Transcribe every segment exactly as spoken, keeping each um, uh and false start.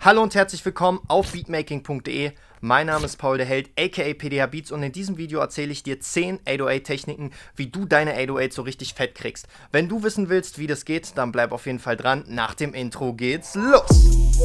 Hallo und herzlich willkommen auf beatmaking punkt de. Mein Name ist Paul der Held, aka P D H Beats, und in diesem Video erzähle ich dir zehn acht null acht-Techniken, wie du deine acht null acht so richtig fett kriegst. Wenn du wissen willst, wie das geht, dann bleib auf jeden Fall dran. Nach dem Intro geht's los!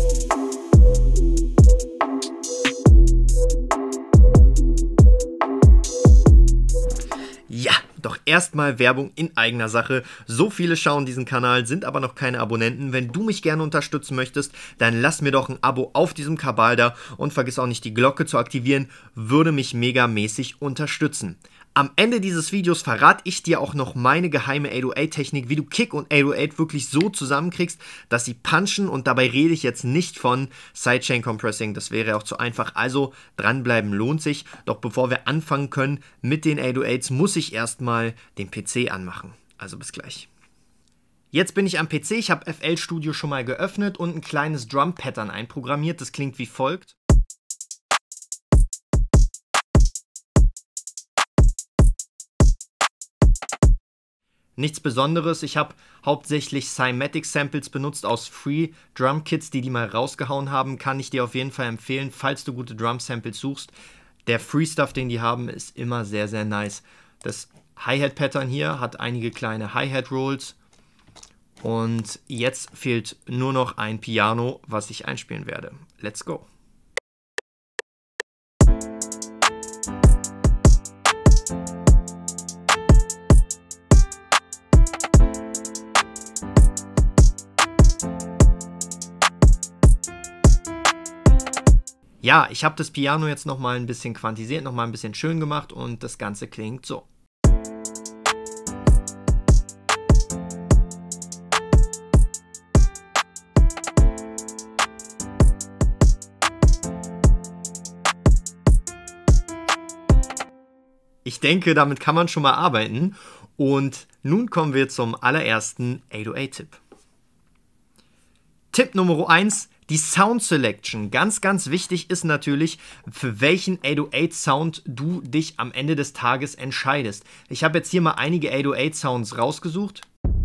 Ja, doch erstmal Werbung in eigener Sache. So viele schauen diesen Kanal, sind aber noch keine Abonnenten. Wenn du mich gerne unterstützen möchtest, dann lass mir doch ein Abo auf diesem Kabal da und vergiss auch nicht die Glocke zu aktivieren, würde mich megamäßig unterstützen. Am Ende dieses Videos verrate ich dir auch noch meine geheime acht null acht-Technik, wie du Kick und acht null acht wirklich so zusammenkriegst, dass sie punchen, und dabei rede ich jetzt nicht von Sidechain Compressing, das wäre auch zu einfach, also dranbleiben lohnt sich. Doch bevor wir anfangen können mit den acht null achts, muss ich erstmal den P C anmachen, also bis gleich. Jetzt bin ich am P C, ich habe F L Studio schon mal geöffnet und ein kleines Drum-Pattern einprogrammiert, das klingt wie folgt. Nichts Besonderes, ich habe hauptsächlich Cymatics Samples benutzt aus Free Drum Kits, die die mal rausgehauen haben, kann ich dir auf jeden Fall empfehlen, falls du gute Drum Samples suchst. Der Free Stuff, den die haben, ist immer sehr, sehr nice. Das Hi-Hat Pattern hier hat einige kleine Hi-Hat Rolls und jetzt fehlt nur noch ein Piano, was ich einspielen werde. Let's go! Ja, ich habe das Piano jetzt nochmal ein bisschen quantisiert, nochmal ein bisschen schön gemacht und das Ganze klingt so. Ich denke, damit kann man schon mal arbeiten, und nun kommen wir zum allerersten acht null acht-Tipp. Tipp Nummer eins. Die Sound Selection. Ganz, ganz wichtig ist natürlich, für welchen acht null acht Sound du dich am Ende des Tages entscheidest. Ich habe jetzt hier mal einige acht null acht Sounds rausgesucht.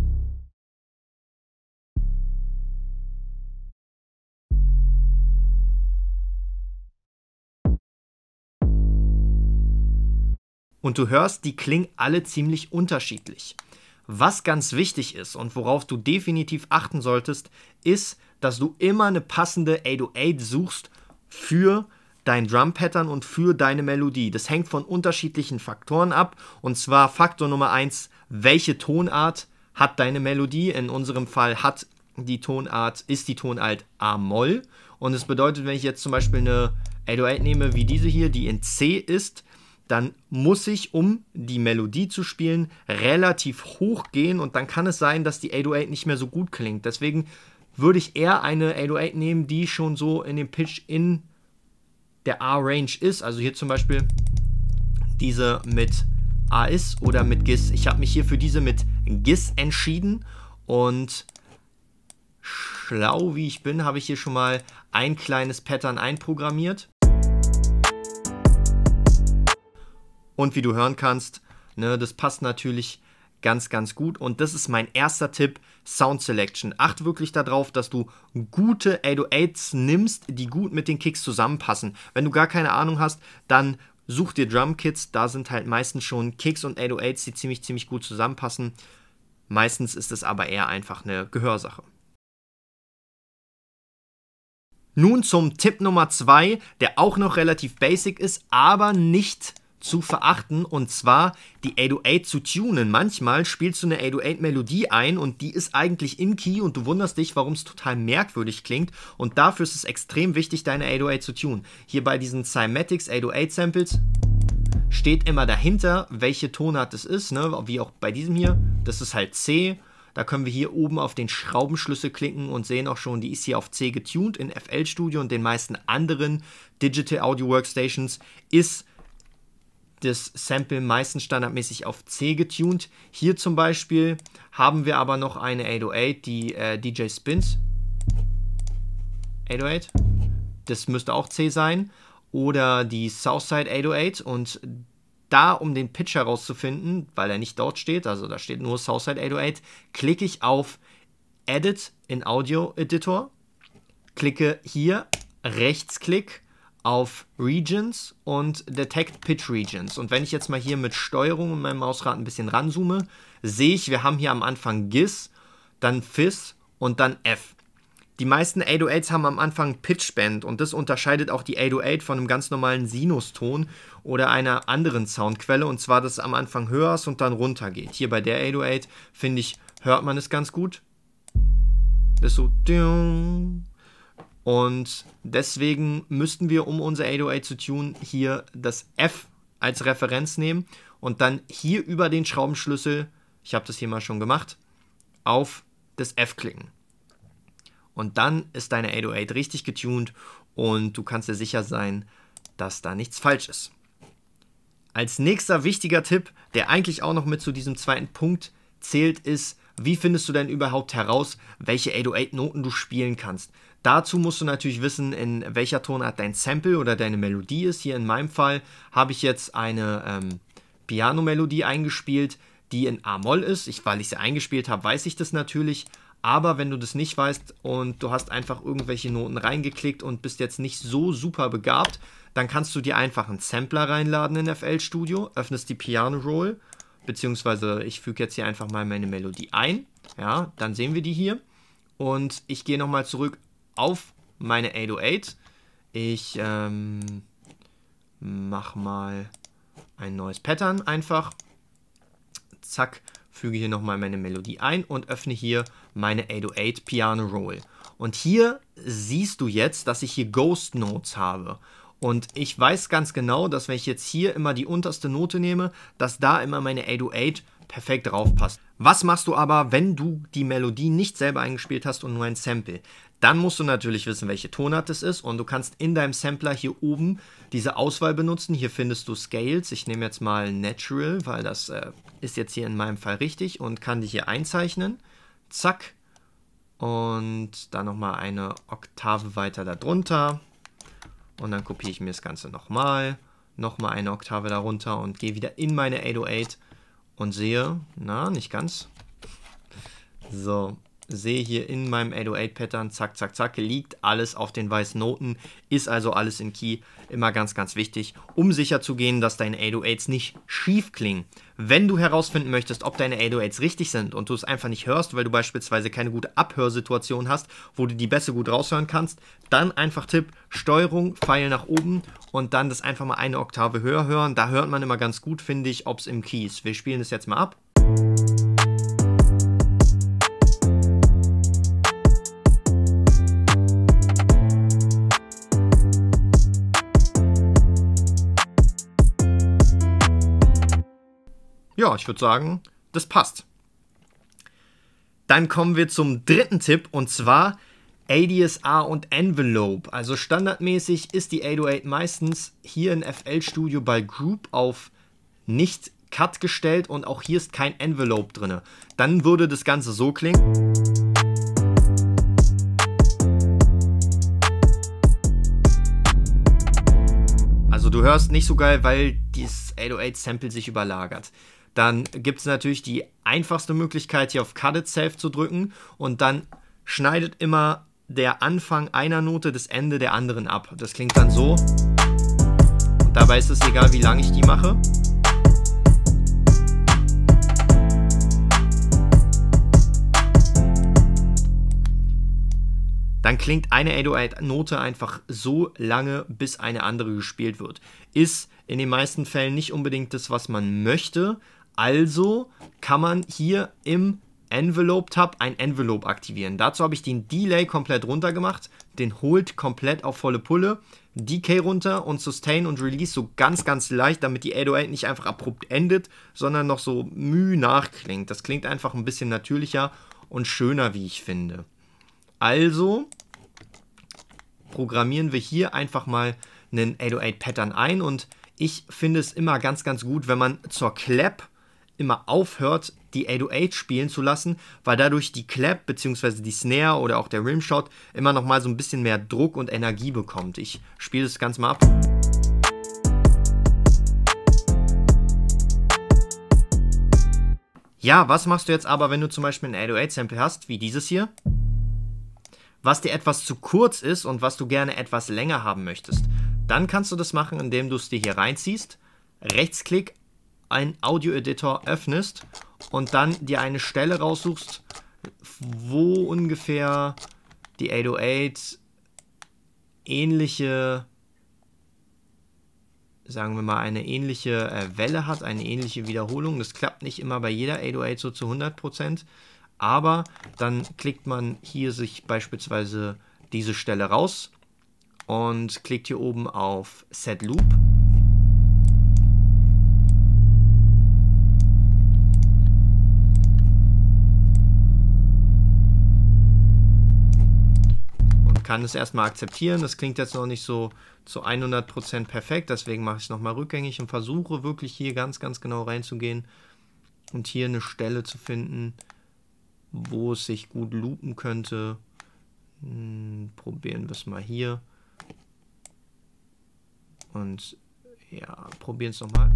Und du hörst, die klingen alle ziemlich unterschiedlich. Was ganz wichtig ist und worauf du definitiv achten solltest, ist, dass du immer eine passende acht null acht suchst für dein Drum-Pattern und für deine Melodie. Das hängt von unterschiedlichen Faktoren ab, und zwar Faktor Nummer eins, welche Tonart hat deine Melodie? In unserem Fall hat die Tonart, ist die Tonart A-Moll, und es bedeutet, wenn ich jetzt zum Beispiel eine acht null acht nehme wie diese hier, die in C ist, dann muss ich, um die Melodie zu spielen, relativ hoch gehen, und dann kann es sein, dass die acht null acht nicht mehr so gut klingt. Deswegen würde ich eher eine acht null acht nehmen, die schon so in dem Pitch in der A-Range ist. Also hier zum Beispiel diese mit A ist oder mit Gis. Ich habe mich hier für diese mit Gis entschieden, und schlau wie ich bin, habe ich hier schon mal ein kleines Pattern einprogrammiert. Und wie du hören kannst, ne, das passt natürlich ganz, ganz gut. Und das ist mein erster Tipp, Sound Selection. Acht wirklich darauf, dass du gute acht null achts nimmst, die gut mit den Kicks zusammenpassen. Wenn du gar keine Ahnung hast, dann such dir Drum Kits. Da sind halt meistens schon Kicks und acht null achts, die ziemlich, ziemlich gut zusammenpassen. Meistens ist es aber eher einfach eine Gehörsache. Nun zum Tipp Nummer zwei, der auch noch relativ basic ist, aber nicht zu verachten, und zwar die acht null acht zu tunen. Manchmal spielst du eine acht null acht-Melodie ein und die ist eigentlich in Key und du wunderst dich, warum es total merkwürdig klingt, und dafür ist es extrem wichtig, deine acht null acht zu tunen. Hier bei diesen Cymatics acht null acht Samples steht immer dahinter, welche Tonart es ist, ne? Wie auch bei diesem hier, das ist halt C. Da können wir hier oben auf den Schraubenschlüssel klicken und sehen auch schon, die ist hier auf C getuned. In F L Studio und den meisten anderen Digital Audio Workstations ist das Sample meistens standardmäßig auf C getuned. Hier zum Beispiel haben wir aber noch eine acht null acht, die äh, D J Spins acht null acht. Das müsste auch C sein. Oder die Southside acht null acht. Und da, um den Pitch herauszufinden, weil er nicht dort steht, also da steht nur Southside acht null acht, klicke ich auf Edit in Audio Editor, klicke hier Rechtsklick auf Regions und Detect Pitch Regions. Und wenn ich jetzt mal hier mit Steuerung und meinem Mausrad ein bisschen ranzoome, sehe ich, wir haben hier am Anfang Gis, dann Fizz und dann F. Die meisten acht null achts haben am Anfang Pitchbend und das unterscheidet auch die acht null acht von einem ganz normalen Sinuston oder einer anderen Soundquelle, und zwar, dass es am Anfang höher ist und dann runter geht. Hier bei der acht null acht, finde ich, hört man es ganz gut. Das ist so. Und deswegen müssten wir, um unser acht null acht zu tunen, hier das F als Referenz nehmen und dann hier über den Schraubenschlüssel, ich habe das hier mal schon gemacht, auf das F klicken. Und dann ist deine acht null acht richtig getuned und du kannst dir sicher sein, dass da nichts falsch ist. Als nächster wichtiger Tipp, der eigentlich auch noch mit zu diesem zweiten Punkt zählt, ist, wie findest du denn überhaupt heraus, welche acht null acht Noten du spielen kannst? Dazu musst du natürlich wissen, in welcher Tonart dein Sample oder deine Melodie ist. Hier in meinem Fall habe ich jetzt eine ähm, Piano-Melodie eingespielt, die in A-Moll ist. Ich, weil ich sie eingespielt habe, weiß ich das natürlich. Aber wenn du das nicht weißt und du hast einfach irgendwelche Noten reingeklickt und bist jetzt nicht so super begabt, dann kannst du dir einfach einen Sampler reinladen in F L Studio, öffnest die Piano Roll, beziehungsweise ich füge jetzt hier einfach mal meine Melodie ein. Ja, dann sehen wir die hier. Und ich gehe nochmal zurück auf meine acht null acht. Ich ähm, mache mal ein neues Pattern einfach. Zack, füge hier nochmal meine Melodie ein und öffne hier meine acht null acht Piano Roll. Und hier siehst du jetzt, dass ich hier Ghost Notes habe. Und ich weiß ganz genau, dass wenn ich jetzt hier immer die unterste Note nehme, dass da immer meine acht null acht perfekt drauf passt. Was machst du aber, wenn du die Melodie nicht selber eingespielt hast und nur ein Sample? Dann musst du natürlich wissen, welche Tonart es ist, und du kannst in deinem Sampler hier oben diese Auswahl benutzen. Hier findest du Scales. Ich nehme jetzt mal Natural, weil das äh, ist jetzt hier in meinem Fall richtig, und kann die hier einzeichnen. Zack. Und dann nochmal eine Oktave weiter darunter. Und dann kopiere ich mir das Ganze nochmal. Nochmal eine Oktave darunter und gehe wieder in meine acht null acht und sehe, na, nicht ganz. So. Sehe hier in meinem acht null acht Pattern, zack, zack, zack, liegt alles auf den weißen Noten, ist also alles in Key. Immer ganz, ganz wichtig, um sicher zu gehen, dass deine acht null achts nicht schief klingen. Wenn du herausfinden möchtest, ob deine acht null achts richtig sind und du es einfach nicht hörst, weil du beispielsweise keine gute Abhörsituation hast, wo du die Bässe gut raushören kannst, dann einfach Tipp, Steuerung, Pfeil nach oben und dann das einfach mal eine Oktave höher hören. Da hört man immer ganz gut, finde ich, ob es im Key ist. Wir spielen das jetzt mal ab. Ja, ich würde sagen, das passt. Dann kommen wir zum dritten Tipp, und zwar A D S R und Envelope. Also standardmäßig ist die acht null acht meistens hier in F L Studio bei Group auf nicht Cut gestellt und auch hier ist kein Envelope drin. Dann würde das Ganze so klingen. Also du hörst nicht so geil, weil dieses acht null acht Sample sich überlagert. Dann gibt es natürlich die einfachste Möglichkeit, hier auf Cut Itself zu drücken, und dann schneidet immer der Anfang einer Note das Ende der anderen ab. Das klingt dann so. Und dabei ist es egal, wie lange ich die mache. Dann klingt eine acht null acht Note einfach so lange, bis eine andere gespielt wird. Ist in den meisten Fällen nicht unbedingt das, was man möchte. Also kann man hier im Envelope-Tab ein Envelope aktivieren. Dazu habe ich den Delay komplett runter gemacht, den Hold komplett auf volle Pulle, Decay runter und Sustain und Release so ganz, ganz leicht, damit die acht null acht nicht einfach abrupt endet, sondern noch so müh nachklingt. Das klingt einfach ein bisschen natürlicher und schöner, wie ich finde. Also programmieren wir hier einfach mal einen acht null acht Pattern ein, und ich finde es immer ganz, ganz gut, wenn man zur Clap immer aufhört, die acht null acht spielen zu lassen, weil dadurch die Clap bzw. die Snare oder auch der Rimshot immer noch mal so ein bisschen mehr Druck und Energie bekommt. Ich spiele das Ganze mal ab. Ja, was machst du jetzt aber, wenn du zum Beispiel ein acht null acht Sample hast, wie dieses hier? was dir etwas zu kurz ist und was du gerne etwas länger haben möchtest. Dann kannst du das machen, indem du es dir hier reinziehst, Rechtsklick, einen Audio-Editor öffnest und dann dir eine Stelle raussuchst, wo ungefähr die acht null acht ähnliche, sagen wir mal, eine ähnliche äh, Welle hat, eine ähnliche Wiederholung. Das klappt nicht immer bei jeder acht null acht so zu hundert Prozent, aber dann klickt man hier sich beispielsweise diese Stelle raus und klickt hier oben auf Set Loop. Kann es erstmal akzeptieren. Das klingt jetzt noch nicht so zu hundert Prozent perfekt, deswegen mache ich es nochmal rückgängig und versuche wirklich hier ganz, ganz genau reinzugehen und hier eine Stelle zu finden, wo es sich gut loopen könnte. Hm, probieren wir es mal hier. Und ja, probieren es nochmal.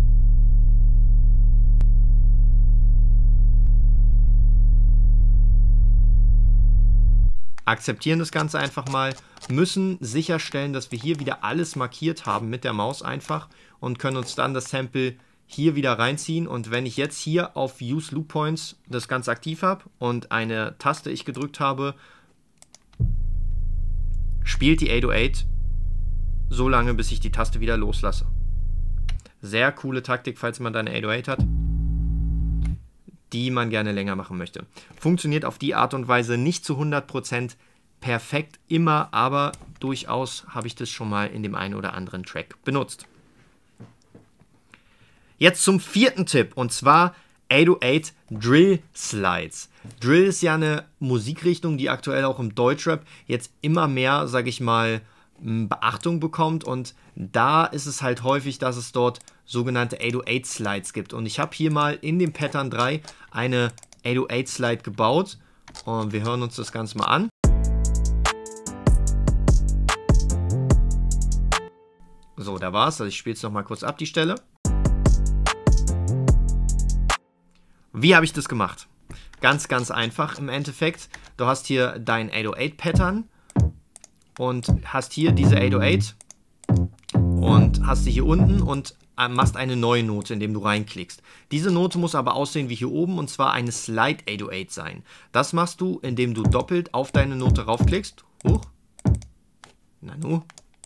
Akzeptieren das Ganze einfach mal, müssen sicherstellen, dass wir hier wieder alles markiert haben mit der Maus einfach und können uns dann das Sample hier wieder reinziehen. Und wenn ich jetzt hier auf Use Loop Points das Ganze aktiv habe und eine Taste ich gedrückt habe, spielt die acht null acht so lange, bis ich die Taste wieder loslasse. Sehr coole Taktik, falls man da eine acht null acht hat, die man gerne länger machen möchte. Funktioniert auf die Art und Weise nicht zu hundert Prozent perfekt immer, aber durchaus habe ich das schon mal in dem einen oder anderen Track benutzt. Jetzt zum vierten Tipp, und zwar acht null acht Drill Slides. Drill ist ja eine Musikrichtung, die aktuell auch im Deutschrap jetzt immer mehr, sage ich mal, Beachtung bekommt, und da ist es halt häufig, dass es dort sogenannte acht null acht Slides gibt, und ich habe hier mal in dem Pattern drei eine acht null acht Slide gebaut und wir hören uns das Ganze mal an. So, da war es, also ich spiele es nochmal kurz ab, die Stelle. Wie habe ich das gemacht? Ganz, ganz einfach im Endeffekt. Du hast hier dein acht null acht Pattern und hast hier diese acht null acht und hast sie hier unten und machst eine neue Note, indem du reinklickst. Diese Note muss aber aussehen wie hier oben, und zwar eine Slide acht null acht sein. Das machst du, indem du doppelt auf deine Note raufklickst. Huch. Nanu.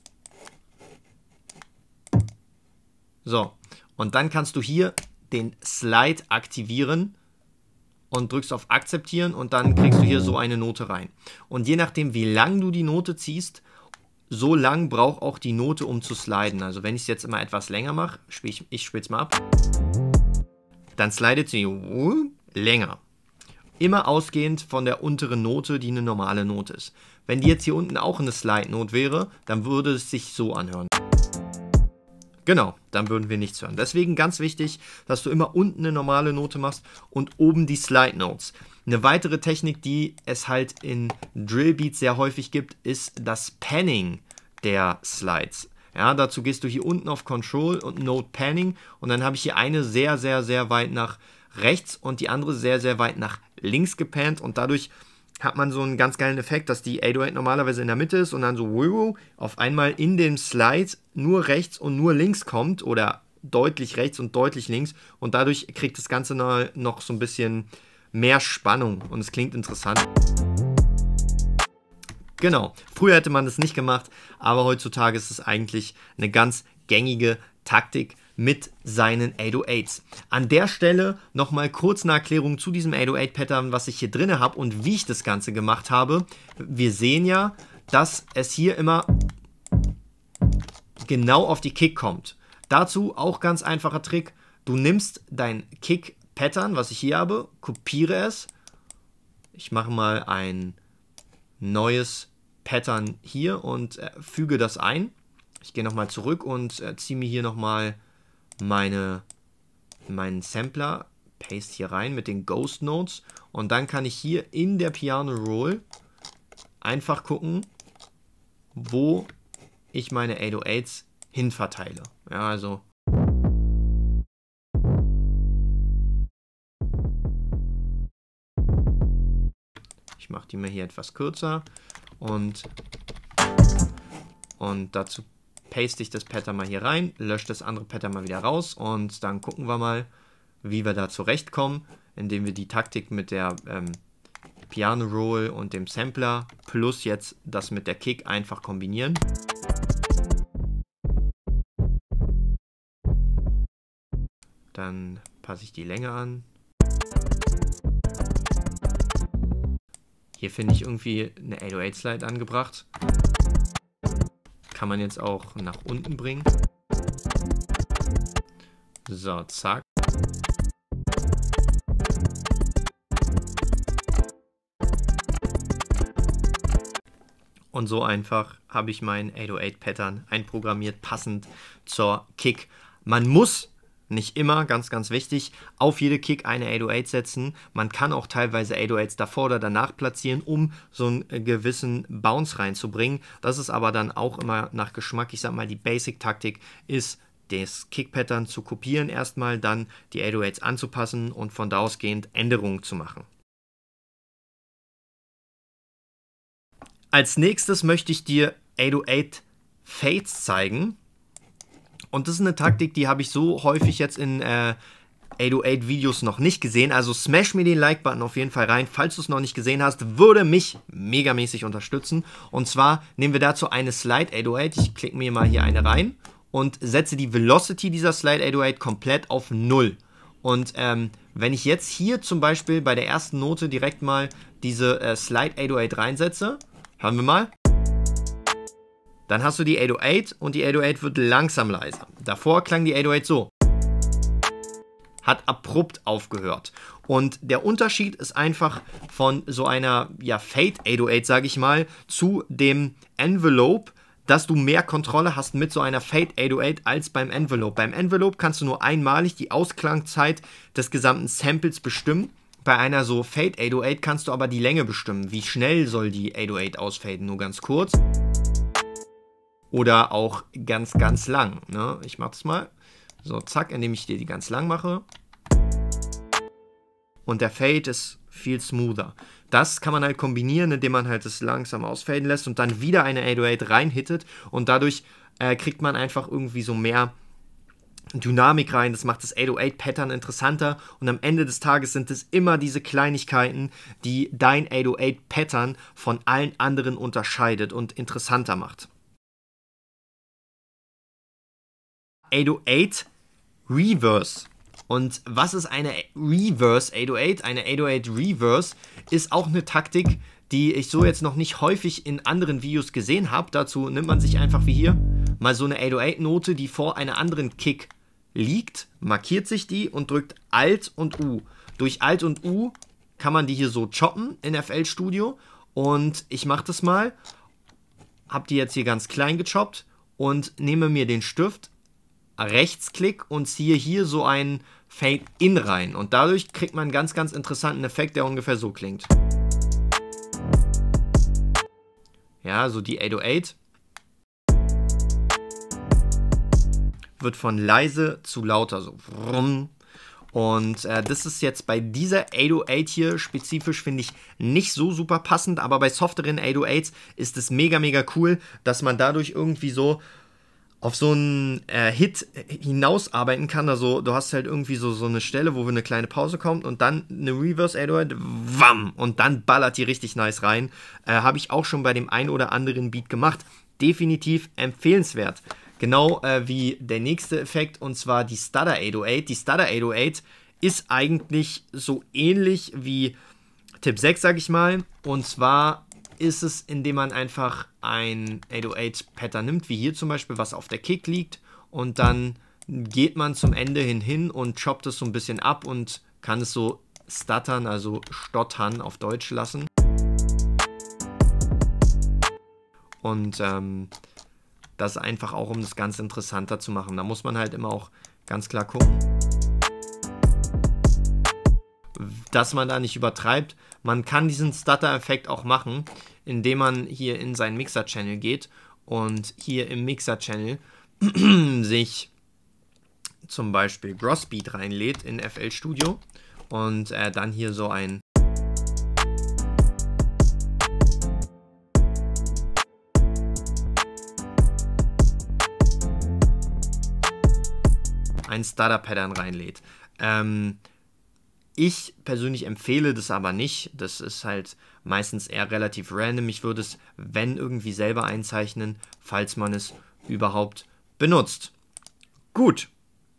So, und dann kannst du hier den Slide aktivieren und drückst auf Akzeptieren, und dann kriegst du hier so eine Note rein. Und je nachdem, wie lang du die Note ziehst, so lang braucht auch die Note, um zu sliden. Also wenn ich es jetzt immer etwas länger mache, spiel ich, ich spiele es mal ab, dann slidet sie länger. Immer ausgehend von der unteren Note, die eine normale Note ist. Wenn die jetzt hier unten auch eine Slide-Note wäre, dann würde es sich so anhören. Genau, dann würden wir nichts hören. Deswegen ganz wichtig, dass du immer unten eine normale Note machst und oben die Slide Notes. Eine weitere Technik, die es halt in Drillbeats sehr häufig gibt, ist das Panning der Slides. Ja, dazu gehst du hier unten auf Control und Note Panning, und dann habe ich hier eine sehr, sehr, sehr weit nach rechts und die andere sehr, sehr weit nach links gepannt, und dadurch hat man so einen ganz geilen Effekt, dass die acht null acht normalerweise in der Mitte ist und dann so auf einmal in dem Slide nur rechts und nur links kommt oder deutlich rechts und deutlich links, und dadurch kriegt das Ganze noch so ein bisschen mehr Spannung und es klingt interessant. Genau, früher hätte man das nicht gemacht, aber heutzutage ist es eigentlich eine ganz gängige Taktik mit seinen acht null achts. An der Stelle nochmal kurz eine Erklärung zu diesem acht null acht Pattern, was ich hier drin habe und wie ich das Ganze gemacht habe. Wir sehen ja, dass es hier immer genau auf die Kick kommt. Dazu auch ganz einfacher Trick. Du nimmst dein Kick-Pattern, was ich hier habe, kopiere es. Ich mache mal ein neues Pattern hier und äh, füge das ein. Ich gehe nochmal zurück und äh, ziehe mir hier nochmal meine, meinen Sampler, paste hier rein mit den Ghost Notes, und dann kann ich hier in der Piano Roll einfach gucken, wo ich meine acht null achts hin verteile. Ja, also ich mache die mir hier etwas kürzer und, und dazu paste ich das Pattern mal hier rein, lösche das andere Pattern mal wieder raus und dann gucken wir mal, wie wir da zurechtkommen, indem wir die Taktik mit der ähm, Piano Roll und dem Sampler plus jetzt das mit der Kick einfach kombinieren. Dann passe ich die Länge an. Hier finde ich irgendwie eine acht null acht Slide angebracht. Kann man jetzt auch nach unten bringen. So, zack. Und so einfach habe ich mein acht null acht Pattern einprogrammiert, passend zur Kick. Man muss nicht immer, ganz, ganz wichtig, auf jede Kick eine acht null acht setzen. Man kann auch teilweise acht null acht davor oder danach platzieren, um so einen gewissen Bounce reinzubringen. Das ist aber dann auch immer nach Geschmack. Ich sag mal, die Basic-Taktik ist, das Kick-Pattern zu kopieren erstmal, dann die acht null achts anzupassen und von da ausgehend Änderungen zu machen. Als nächstes möchte ich dir acht null acht Fades zeigen. Und das ist eine Taktik, die habe ich so häufig jetzt in äh, acht null acht Videos noch nicht gesehen. Also smash mir den Like-Button auf jeden Fall rein, falls du es noch nicht gesehen hast. Würde mich megamäßig unterstützen. Und zwar nehmen wir dazu eine Slide acht null acht. Ich klicke mir mal hier eine rein und setze die Velocity dieser Slide acht null acht komplett auf null. Und ähm, wenn ich jetzt hier zum Beispiel bei der ersten Note direkt mal diese äh, Slide acht null acht reinsetze, hören wir mal. Dann hast du die acht null acht und die acht null acht wird langsam leiser. Davor klang die acht null acht so. Hat abrupt aufgehört. Und der Unterschied ist einfach von so einer ja, Fade acht null acht, sage ich mal, zu dem Envelope, dass du mehr Kontrolle hast mit so einer Fade acht null acht als beim Envelope. Beim Envelope kannst du nur einmalig die Ausklangzeit des gesamten Samples bestimmen. Bei einer so Fade acht null acht kannst du aber die Länge bestimmen. Wie schnell soll die acht null acht ausfaden? Nur ganz kurz. Oder auch ganz, ganz lang. Ne? Ich mache das mal. So, zack, indem ich dir die ganz lang mache. Und der Fade ist viel smoother. Das kann man halt kombinieren, indem man halt das langsam ausfaden lässt und dann wieder eine acht null acht reinhittet. Und dadurch äh, kriegt man einfach irgendwie so mehr Dynamik rein. Das macht das acht null acht Pattern interessanter. Und am Ende des Tages sind es immer diese Kleinigkeiten, die dein acht null acht Pattern von allen anderen unterscheidet und interessanter macht. acht null acht Reverse. Und was ist eine Reverse acht null acht? Eine acht null acht Reverse ist auch eine Taktik, die ich so jetzt noch nicht häufig in anderen Videos gesehen habe. Dazu nimmt man sich einfach wie hier mal so eine acht null acht Note, die vor einer anderen Kick liegt, markiert sich die und drückt Alt und U. Durch Alt und U kann man die hier so choppen in F L Studio. Und ich mache das mal, habe die jetzt hier ganz klein gechoppt und nehme mir den Stift, Rechtsklick und ziehe hier so einen Fade-In rein. Und dadurch kriegt man einen ganz, ganz interessanten Effekt, der ungefähr so klingt. Ja, so die acht null acht wird von leise zu lauter, so. Und äh, das ist jetzt bei dieser acht null acht hier spezifisch, finde ich, nicht so super passend, aber bei softeren acht null achts ist es mega, mega cool, dass man dadurch irgendwie so auf so einen äh, Hit hinausarbeiten kann. Also du hast halt irgendwie so, so eine Stelle, wo eine kleine Pause kommt und dann eine Reverse acht null acht, wam, und dann ballert die richtig nice rein. Äh, Habe ich auch schon bei dem ein oder anderen Beat gemacht. Definitiv empfehlenswert. Genau äh, wie der nächste Effekt, und zwar die Stutter acht null acht. Die Stutter acht null acht ist eigentlich so ähnlich wie Tipp sechs, sag ich mal. Und zwar ist es, indem man einfach ein acht null acht Pattern nimmt, wie hier zum Beispiel, was auf der Kick liegt, und dann geht man zum Ende hin hin und choppt es so ein bisschen ab und kann es so stuttern, also stottern auf Deutsch lassen. Und ähm, das einfach auch, um das Ganze interessanter zu machen. Da muss man halt immer auch ganz klar gucken, dass man da nicht übertreibt. Man kann diesen Stutter-Effekt auch machen, indem man hier in seinen Mixer-Channel geht und hier im Mixer-Channel sich zum Beispiel Grossbeat reinlädt in F L Studio und äh, dann hier so ein ein Stutter-Pattern reinlädt. Ähm, ich persönlich empfehle das aber nicht. Das ist halt meistens eher relativ random. Ich würde es, wenn irgendwie selber einzeichnen, falls man es überhaupt benutzt. Gut.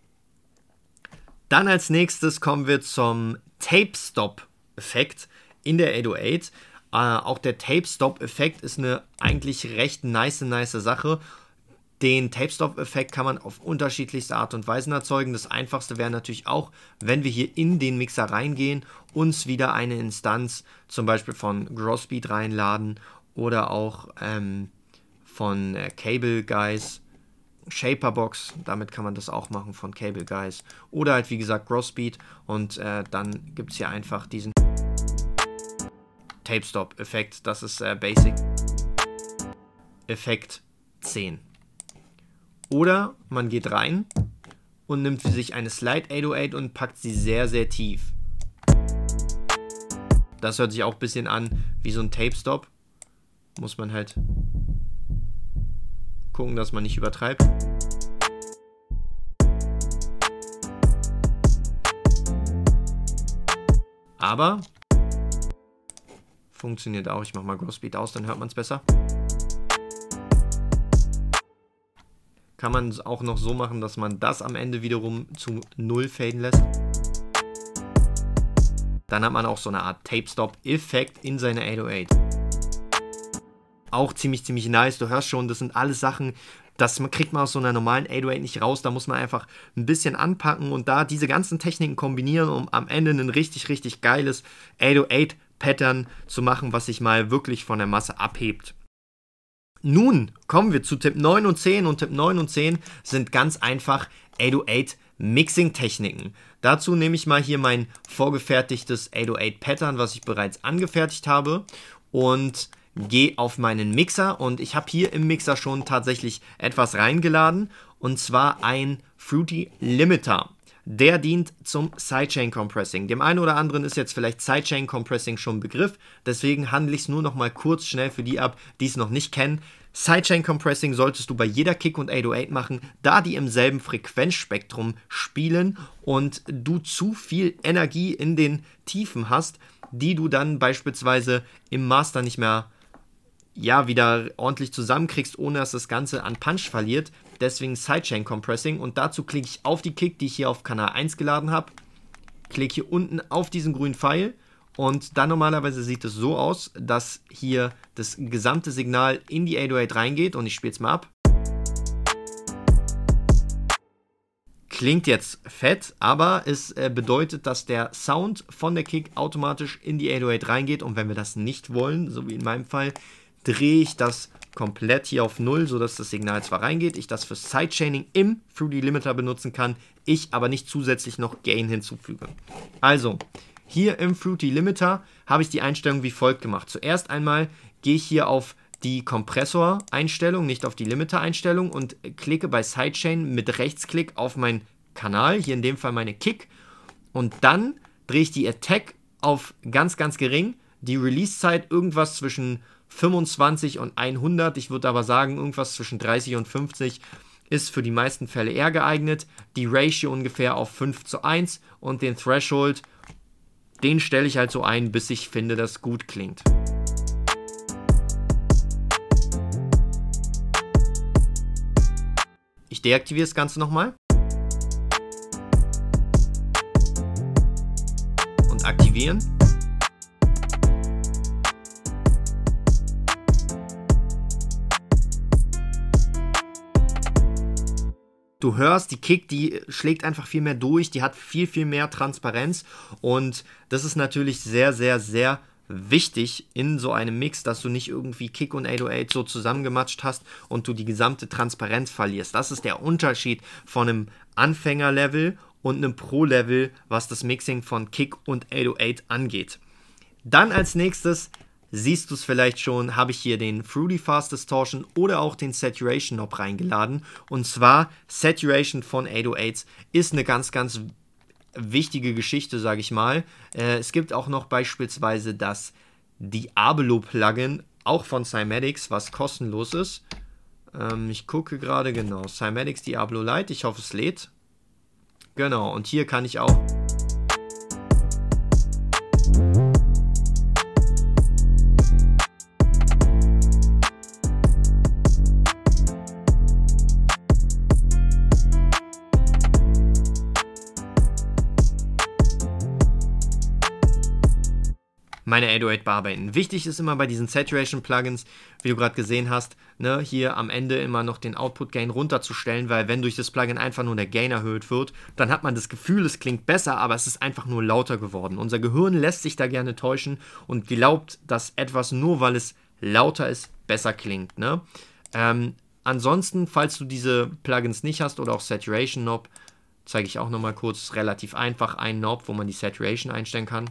Dann als nächstes kommen wir zum Tape-Stop-Effekt in der acht null acht. Äh, auch der Tape-Stop-Effekt ist eine eigentlich recht nice, nice Sache. Den Tape-Stop-Effekt kann man auf unterschiedlichste Art und Weisen erzeugen. Das einfachste wäre natürlich auch, wenn wir hier in den Mixer reingehen, uns wieder eine Instanz zum Beispiel von Grossbeat reinladen oder auch ähm, von äh, Cable Guys, Shaperbox, damit kann man das auch machen von Cable Guys oder halt wie gesagt Grossbeat und äh, dann gibt es hier einfach diesen Tape-Stop-Effekt. Das ist äh, Basic Effekt zehn. Oder man geht rein und nimmt für sich eine Slide acht null acht und packt sie sehr, sehr tief. Das hört sich auch ein bisschen an wie so ein Tape-Stop. Muss man halt gucken, dass man nicht übertreibt. Aber funktioniert auch. Ich mache mal Grossbeat aus, dann hört man es besser. Kann man es auch noch so machen, dass man das am Ende wiederum zu null faden lässt. Dann hat man auch so eine Art Tape-Stop-Effekt in seine acht null acht. Auch ziemlich, ziemlich nice. Du hörst schon, das sind alles Sachen, das kriegt man aus so einer normalen acht null acht nicht raus. Da muss man einfach ein bisschen anpacken und da diese ganzen Techniken kombinieren, um am Ende ein richtig, richtig geiles acht null acht-Pattern zu machen, was sich mal wirklich von der Masse abhebt. Nun kommen wir zu Tipp neun und zehn und Tipp neun und zehn sind ganz einfach acht null acht Mixing-Techniken. Dazu nehme ich mal hier mein vorgefertigtes acht null acht Pattern, was ich bereits angefertigt habe und gehe auf meinen Mixer und ich habe hier im Mixer schon tatsächlich etwas reingeladen und zwar ein Fruity Limiter. Der dient zum Sidechain Compressing. Dem einen oder anderen ist jetzt vielleicht Sidechain Compressing schon ein Begriff, deswegen handle ich es nur noch mal kurz schnell für die ab, die es noch nicht kennen. Sidechain Compressing solltest du bei jeder Kick und acht null acht machen, da die im selben Frequenzspektrum spielen und du zu viel Energie in den Tiefen hast, die du dann beispielsweise im Master nicht mehr ja, wieder ordentlich zusammenkriegst, ohne dass das Ganze an Punch verliert. Deswegen Sidechain Compressing und dazu klicke ich auf die Kick, die ich hier auf Kanal eins geladen habe, klicke hier unten auf diesen grünen Pfeil und dann normalerweise sieht es so aus, dass hier das gesamte Signal in die acht null acht reingeht und ich spiele es mal ab. Klingt jetzt fett, aber es äh, bedeutet, dass der Sound von der Kick automatisch in die acht null acht reingeht und wenn wir das nicht wollen, so wie in meinem Fall, drehe ich das komplett hier auf null, sodass das Signal zwar reingeht, ich das für Sidechaining im Fruity Limiter benutzen kann, ich aber nicht zusätzlich noch Gain hinzufüge. Also, hier im Fruity Limiter habe ich die Einstellung wie folgt gemacht. Zuerst einmal gehe ich hier auf die Kompressor-Einstellung, nicht auf die Limiter-Einstellung und klicke bei Sidechain mit Rechtsklick auf meinen Kanal, hier in dem Fall meine Kick und dann drehe ich die Attack auf ganz, ganz gering, die Release-Zeit irgendwas zwischen fünfundzwanzig und hundert, ich würde aber sagen, irgendwas zwischen dreißig und fünfzig ist für die meisten Fälle eher geeignet. Die Ratio ungefähr auf fünf zu eins und den Threshold, den stelle ich halt so ein, bis ich finde, dass gut klingt. Ich deaktiviere das Ganze nochmal. Und aktivieren. Du hörst, die Kick, die schlägt einfach viel mehr durch, die hat viel, viel mehr Transparenz und das ist natürlich sehr, sehr, sehr wichtig in so einem Mix, dass du nicht irgendwie Kick und acht null acht so zusammengematscht hast und du die gesamte Transparenz verlierst. Das ist der Unterschied von einem Anfängerlevel und einem Pro-Level, was das Mixing von Kick und acht null acht angeht. Dann als nächstes, siehst du es vielleicht schon, habe ich hier den Fruity Fast Distortion oder auch den Saturation Knob reingeladen. Und zwar Saturation von acht null acht ist eine ganz, ganz wichtige Geschichte, sage ich mal. Äh, es gibt auch noch beispielsweise das Diablo-Plugin, auch von Cymatics, was kostenlos ist. Ähm, ich gucke gerade, genau, Cymatics Diablo Lite, ich hoffe es lädt. Genau, und hier kann ich auch meine acht null acht bearbeiten. Wichtig ist immer bei diesen Saturation-Plugins, wie du gerade gesehen hast, ne, hier am Ende immer noch den Output-Gain runterzustellen, weil wenn durch das Plugin einfach nur der Gain erhöht wird, dann hat man das Gefühl, es klingt besser, aber es ist einfach nur lauter geworden. Unser Gehirn lässt sich da gerne täuschen und glaubt, dass etwas nur, weil es lauter ist, besser klingt. Ne? Ähm, ansonsten, falls du diese Plugins nicht hast oder auch Saturation Knob, zeige ich auch nochmal kurz, relativ einfach, ein Knob, wo man die Saturation einstellen kann.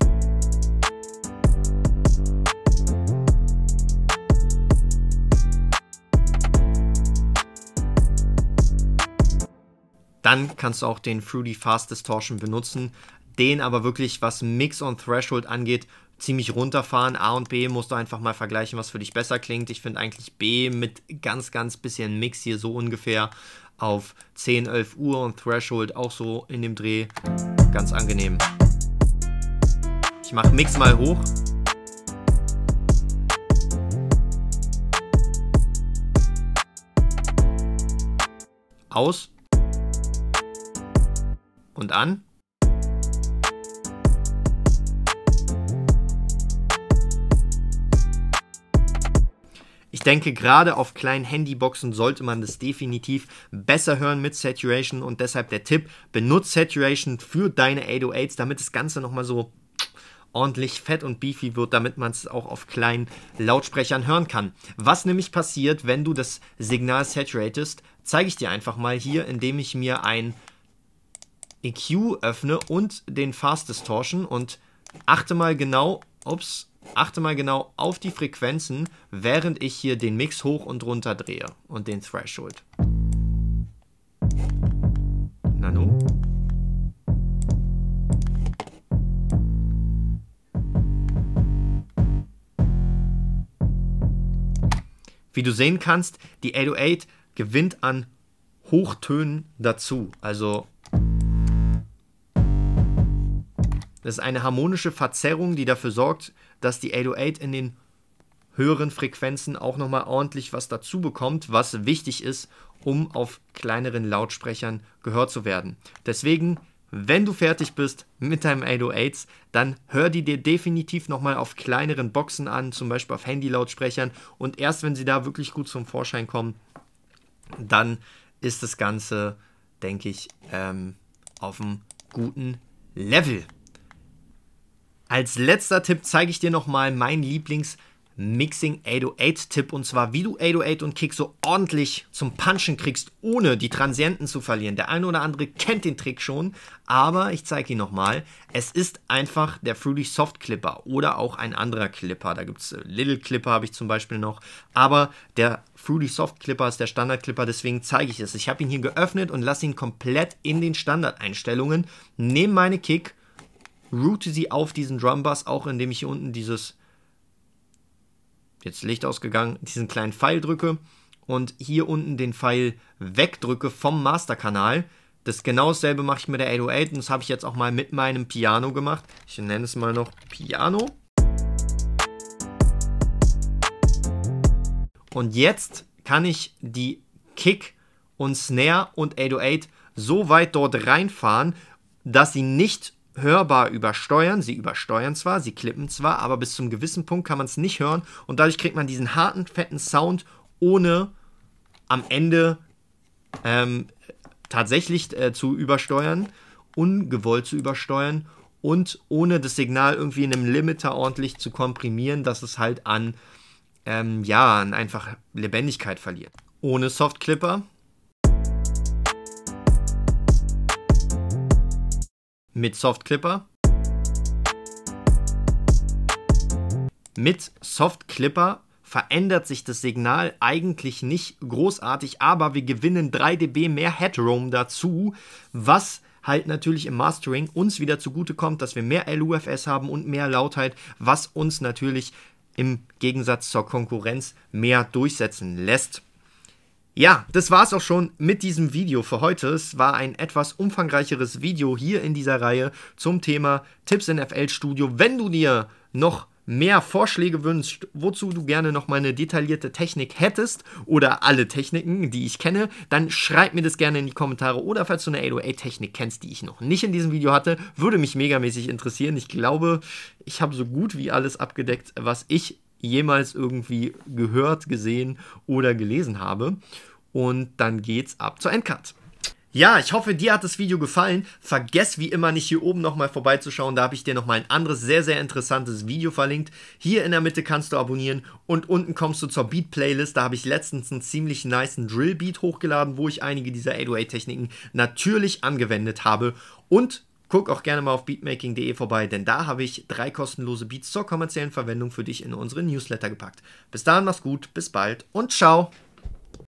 Dann kannst du auch den Fruity Fast Distortion benutzen, den aber wirklich, was Mix on Threshold angeht, ziemlich runterfahren. A und B musst du einfach mal vergleichen, was für dich besser klingt. Ich finde eigentlich B mit ganz, ganz bisschen Mix hier so ungefähr auf zehn, elf Uhr und Threshold auch so in dem Dreh ganz angenehm. Ich mache Mix mal hoch. Aus. Und an. Ich denke, gerade auf kleinen Handyboxen sollte man das definitiv besser hören mit Saturation und deshalb der Tipp, benutze Saturation für deine acht null achts, damit das Ganze nochmal so ordentlich fett und beefy wird, damit man es auch auf kleinen Lautsprechern hören kann. Was nämlich passiert, wenn du das Signal saturatest, zeige ich dir einfach mal hier, indem ich mir ein E Q öffne und den Fast Distortion und achte mal genau, ups, achte mal genau auf die Frequenzen, während ich hier den Mix hoch und runter drehe und den Threshold. Nanu. Wie du sehen kannst, die acht null acht gewinnt an Hochtönen dazu, also das ist eine harmonische Verzerrung, die dafür sorgt, dass die acht null acht in den höheren Frequenzen auch nochmal ordentlich was dazu bekommt, was wichtig ist, um auf kleineren Lautsprechern gehört zu werden. Deswegen, wenn du fertig bist mit deinem acht null achts, dann hör die dir definitiv nochmal auf kleineren Boxen an, zum Beispiel auf Handy-Lautsprechern und erst wenn sie da wirklich gut zum Vorschein kommen, dann ist das Ganze, denke ich, ähm, auf einem guten Level. Als letzter Tipp zeige ich dir nochmal meinen Lieblings-Mixing acht null acht-Tipp und zwar, wie du acht null acht und Kick so ordentlich zum Punchen kriegst, ohne die Transienten zu verlieren. Der eine oder andere kennt den Trick schon, aber ich zeige ihn nochmal. Es ist einfach der Fruity Soft Clipper oder auch ein anderer Clipper. Da gibt es Little Clipper, habe ich zum Beispiel noch, aber der Fruity Soft Clipper ist der Standard Clipper, deswegen zeige ich es. Ich habe ihn hier geöffnet und lasse ihn komplett in den Standardeinstellungen. Nehme meine Kick, route sie auf diesen Drumbass, auch indem ich hier unten dieses, jetzt Licht ausgegangen, diesen kleinen Pfeil drücke und hier unten den Pfeil wegdrücke vom Masterkanal. Das genau dasselbe mache ich mit der acht null acht und das habe ich jetzt auch mal mit meinem Piano gemacht. Ich nenne es mal noch Piano. Und jetzt kann ich die Kick und Snare und acht null acht so weit dort reinfahren, dass sie nicht hörbar übersteuern. Sie übersteuern zwar, sie klippen zwar, aber bis zum gewissen Punkt kann man es nicht hören und dadurch kriegt man diesen harten, fetten Sound, ohne am Ende ähm, tatsächlich äh, zu übersteuern, ungewollt zu übersteuern und ohne das Signal irgendwie in einem Limiter ordentlich zu komprimieren, dass es halt an, ähm, ja, an einfach Lebendigkeit verliert. Ohne Soft Clipper. Mit Soft Clipper. Mit Soft Clipper verändert sich das Signal eigentlich nicht großartig, aber wir gewinnen drei Dezibel mehr Headroom dazu, was halt natürlich im Mastering uns wieder zugutekommt, dass wir mehr L U F S haben und mehr Lautheit, was uns natürlich im Gegensatz zur Konkurrenz mehr durchsetzen lässt. Ja, das war's auch schon mit diesem Video für heute. Es war ein etwas umfangreicheres Video hier in dieser Reihe zum Thema Tipps in F L Studio. Wenn du dir noch mehr Vorschläge wünschst, wozu du gerne noch mal eine detaillierte Technik hättest oder alle Techniken, die ich kenne, dann schreib mir das gerne in die Kommentare oder falls du eine acht null acht Technik kennst, die ich noch nicht in diesem Video hatte, würde mich megamäßig interessieren. Ich glaube, ich habe so gut wie alles abgedeckt, was ich jemals irgendwie gehört, gesehen oder gelesen habe. Und dann geht's ab zur Endcard. Ja, ich hoffe, dir hat das Video gefallen. Vergiss wie immer nicht hier oben nochmal vorbeizuschauen. Da habe ich dir nochmal ein anderes, sehr, sehr interessantes Video verlinkt. Hier in der Mitte kannst du abonnieren und unten kommst du zur Beat-Playlist. Da habe ich letztens einen ziemlich nicen Drill-Beat hochgeladen, wo ich einige dieser acht null acht-Techniken natürlich angewendet habe. Und guck auch gerne mal auf beatmaking punkt de vorbei, denn da habe ich drei kostenlose Beats zur kommerziellen Verwendung für dich in unsere Newsletter gepackt. Bis dahin, mach's gut, bis bald und ciao!